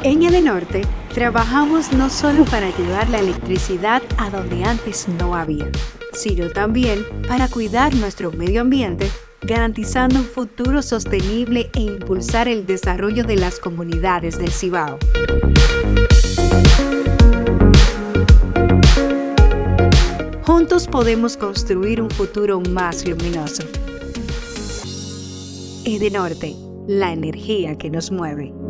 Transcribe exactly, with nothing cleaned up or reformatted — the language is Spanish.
En Edenorte, trabajamos no solo para llevar la electricidad a donde antes no había, sino también para cuidar nuestro medio ambiente, garantizando un futuro sostenible e impulsar el desarrollo de las comunidades del Cibao. Juntos podemos construir un futuro más luminoso. Edenorte, la energía que nos mueve.